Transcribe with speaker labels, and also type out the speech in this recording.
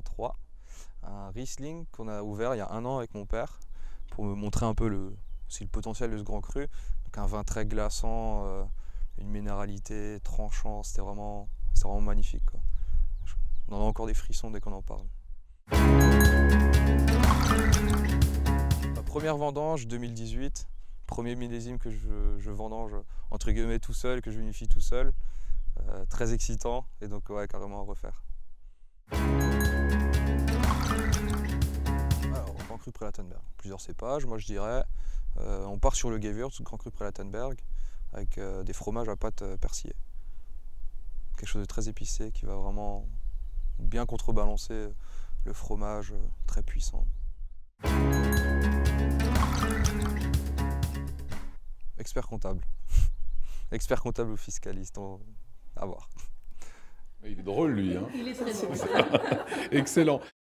Speaker 1: 83, un Riesling qu'on a ouvert il y a 1 an avec mon père pour me montrer un peu le potentiel de ce grand cru. Donc un vin très glaçant, une minéralité tranchant, c'était vraiment magnifique, quoi. On en a encore des frissons dès qu'on en parle. Ma première vendange 2018, premier millésime que je vendange entre guillemets tout seul, que je vinifie tout seul. Très excitant et donc ouais, carrément à refaire. Alors, Grand Cru Prelatenberg, plusieurs cépages, moi je dirais. On part sur le Gewürz, Grand Cru Prelatenberg, avec des fromages à pâte persillée. Quelque chose de très épicé qui va vraiment bien contrebalancer le fromage très puissant. Expert comptable. Expert comptable ou fiscaliste, à voir.
Speaker 2: Il est drôle lui, hein.
Speaker 3: Il est très drôle.
Speaker 2: Excellent.